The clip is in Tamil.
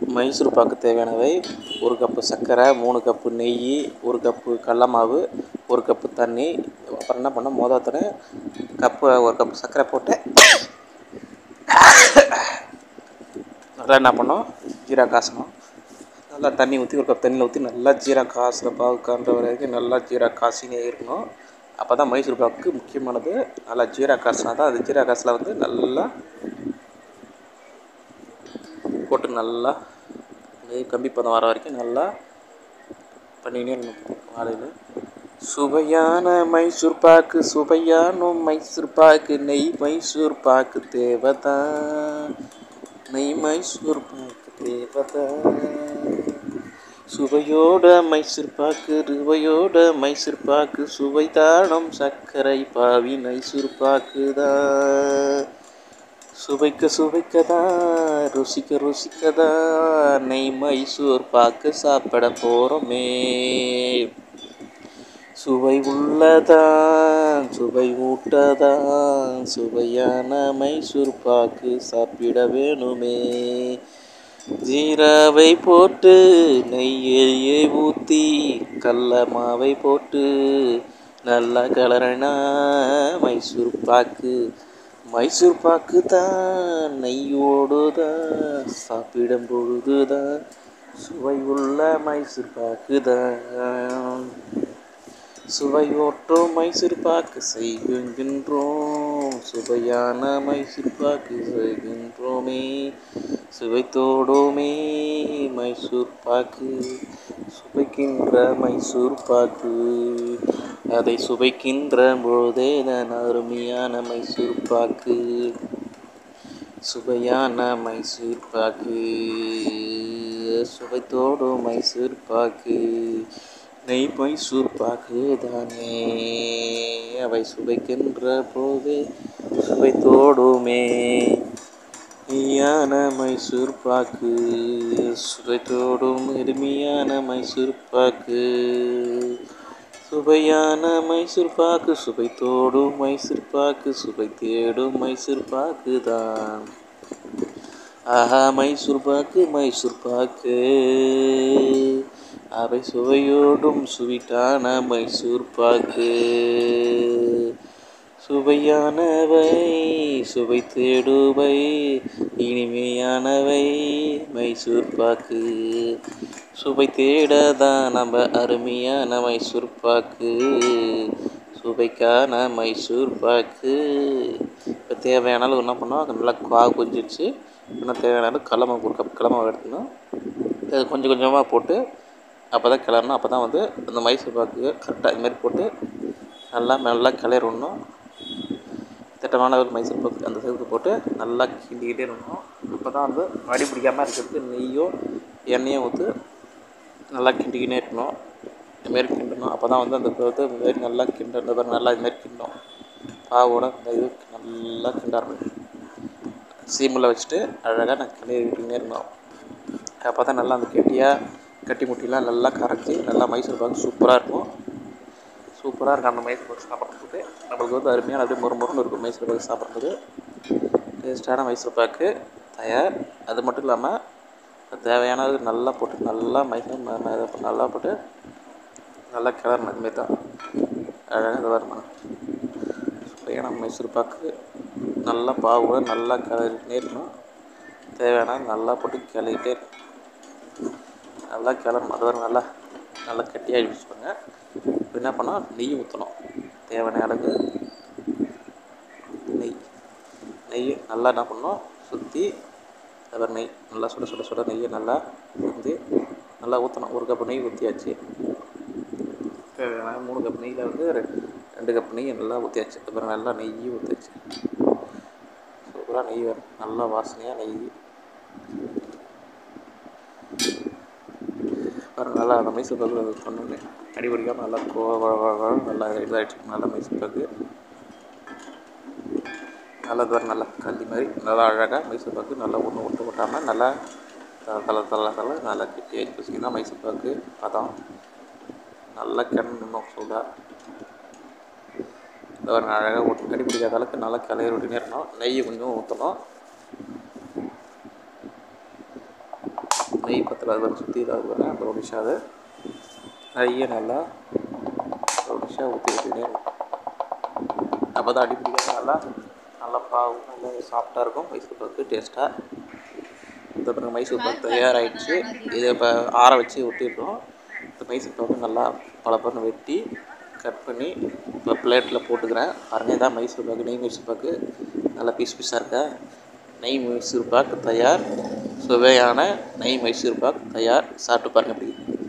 மைசூர் பாக்கு தேவையானவை: 1 கப்பு சர்க்கரை, 3 கப்பு நெய், 1 கப்பு கடல மாவு, 1 கப்பு தண்ணி. அப்புறம் என்ன பண்ணோம், மொதல் 1 கப்பு சர்க்கரை போட்டு நல்லா என்ன பண்ணோம், ஜீரா காசணும். நல்லா தண்ணி ஊற்றி 1 கப் தண்ணியில் ஊற்றி நல்லா ஜீரா காசுற பாகு காண்ற வரைக்கும் நல்லா ஜீரா காசினே இருக்கணும். அப்போ தான் மைசூர் பாக்கு முக்கியமானது. நல்லா ஜீரா காசினா தான் அது ஜீரா காசில் வந்து நல்லா போட்டு நல்லா கம்பி பதம் வர வரைக்கும் நல்லா பண்ணினே இருக்கணும் வாழையில். சுவையான மைசூர் பாக்கு, சுவையான மைசூர் பாக்கு, நெய் மைசூர் பாக்கு தேவதான், நெய் மைசூர் பாக்கு தேவதான். சுவையோட மைசூர் பாக்கு, ருவையோட மைசூர் பாக்கு, சுவை தானம் சர்க்கரை பாவி மைசூர் பாக்கு தான். சுவைக்கதான், ருசிக்கதான், நெய் மைசூர் பாக்கு சாப்பிட போகிறோமே. சுவை உள்ளதான், சுவை ஊட்டதான், சுவையான மைசூர் பாக்கு சாப்பிட வேணுமே. ஜீராவை போட்டு நெய்யை ஊற்றி கடல மாவை போட்டு நல்லா கலரனா மைசூர் பாக்கு, மைசூர் பாக்கு தான் நெய்யோடு தான் சாப்பிடும் பொழுது தான் சுவை உள்ள மைசூர் பாக்கு தான். சுவையோட்டும் மைசூர் பாக்கு செய்கின்றோம், சுவையான மைசூர் பாக்கு செய்கின்றோமே. சுவைத்தோடுமே மைசூர் பாக்கு, சுவைக்கின்ற மைசூர் பாக்கு, அதை சுவைக்கின்ற பொழுதே தான் அருமையான மைசூர் பாக்கு, சுவையான மைசூர் பாக்கு, சுவைத்தோடும் மைசூர் பாக்கு, நெய் மைசூர் பாக்கு தானே, அவை சுவைக்கின்ற போதே சுவைத்தோடுமே. மெய்யான மைசூர் பாக்கு, சுவைத்தோடும் எளிமையான மைசூர் பாக்கு, சுவையான மைசூர் பாக்கு, சுவைத்தோடும் மைசூர் பாக்கு, சுவை தேடும் மைசூர் பாக்கு தான். ஆஹா மைசூர் பாக்கு, மைசூர் பாக்கு, அவை சுவையோடும் சுவீட்டான மைசூர் பாக்கு, சுவையானவை சுவை தேடுவை இனிமையானவை மைசூர் பாக்கு, சுவை தேடதான் நம்ம அருமையான மைசூர் பாக்கு, சுவைக்கான மைசூர் பாக்கு. இப்போ தேவையான அளவு என்ன பண்ணோம், நல்லா பாகு கொஞ்சிடுச்சு. இன்னும் தேவையான அளவு கடல மாவு, 1 கப் கடல மாவு எடுத்துக்கணும். அது கொஞ்சம் கொஞ்சமாக போட்டு அப்போ தான் கிளறணும். அப்போ தான் வந்து அந்த மைசூர் பாக்கு கரெக்டாக இதுமாதிரி போட்டு நல்லா கிளறி விடணும். திட்டமான ஒரு மைசூர் பாக்கு அந்த சைடுக்கு போட்டு நல்லா கிண்டிக்கிட்டே இருக்கணும். அப்போ தான் வந்து அடி பிடிக்காமல் இருக்கிறதுக்கு நெய்யோ எண்ணெயோ ஊற்றி நல்லா கிண்டிக்கிட்டே இருக்கணும். இதுமாரி கிண்டணும். அப்போ தான் வந்து அந்த இதுமாரி நல்லா கிண்டணும். நல்லா இதுமாரி கிண்டணும். பாவோட இந்த இது நல்லா கிண்ட ஆரம்பிக்கணும். சீமில் வச்சுட்டு அழகாக நான் கிளறி விட்டுக்கிட்டே இருக்கணும். அப்போ தான் நல்லா அந்த கட்டி முட்டிலாம் நல்லா கரைச்சி நல்லா மைசூர் பாக்கு சூப்பராக இருக்கும். சூப்பராக இருக்கும் அந்த மைசூர் பாக்கு சாப்பிட்றதுக்கு. நம்மளுக்கு வந்து அருமையான அப்படியே மொறுன்னு இருக்கும் மைசூர் பாக்கு சாப்பிட்றது. டேஸ்ட்டான மைசூர் பாக்கு தயார். அது மட்டும் இல்லாமல் தேவையானது நல்லா போட்டு நல்லா மைசூர் நல்லா போட்டு நல்லா கிளறணும். இதுமாரி தான் அழகாக இது வரணும். சுவையான மைசூர் பாக்கு நல்லா பாவோட நல்லா கிளறிட்டே இருக்கணும். தேவையான நல்லா போட்டு கிளறிட்டே இருக்கணும். நல்லா கிளறணும். அது வரை நல்லா கட்டியாக வச்சுக்கோங்க. இப்போ என்ன பண்ணால் நெய் ஊற்றணும். தேவையான அளவு நெய் நல்லா என்ன பண்ணணும், சுற்றி அப்புறம் நெய் நல்லா சுட நெய்யை நல்லா ஊற்றி நல்லா ஊற்றணும். 1 கப்பு நெய் ஊற்றியாச்சு. 3 கப் நெய்யில் வந்து 2 கப் நெய் நல்லா ஊற்றியாச்சு. அப்புறம் நல்லா நெய் ஊற்றியாச்சு. சூப்பராக நெய் வரும். நல்லா வாசனையாக நெய் நல்லா அந்த மைசூர் பாக்கு பண்ணோன்னே அடி பிடிக்காமல் நல்லா நல்லா இதாகிடுச்சு. நல்லா மைசூர் பாக்கு நல்லா இது நல்லா கல்லி மாதிரி நல்லா அழகாக மைசூர் பாக்கு நல்லா ஒன்று விட்டாமல் நல்லா தலை நல்லா கெட்டி ஆகி வச்சிங்கன்னா மைசூர் பாக்கு பதம் நல்லா கிணணும். சூடாக இந்த ஒரு அழகாக அடி பிடிக்காத அளவுக்கு நல்லா கிளறி விட்டுனே இருக்கணும். நெய் கொஞ்சம் ஊற்றணும். நெய் பத்தல அதை சுற்றி இதாக வரேன் ப்ரௌனிஷாக நெய்யை நல்லா ப்ரௌனிஷாக ஊற்றிக்கிட்டே அப்போ தான் அடிப்பிடிக்காத நல்லா பாவு நல்லா சாஃப்டாக இருக்கும் மைசூர் பாக்கு டேஸ்ட்டாக. இந்த பிறகு மைசூர் பாக்கு தயாராகிடுச்சு. இதை இப்போ ஆற வச்சு ஒட்டிடுறோம். இந்த மைசூர் பாக்கு நல்லா பலப்பழம் வெட்டி கட் பண்ணி இப்போ பிளேட்டில் போட்டுக்கிறேன். பாருங்கள், இதான் மைசூர் பாக்கு, நெய் மைசூர் பாக்கு. நல்லா பீஸ் பீஸாக இருக்கா. நெய் மைசூர் பாக்கு தயார். சுவையான நெய் மைசூர் பாக்கு தயார். சாப்பிட்டு பாருங்கள் எப்படி.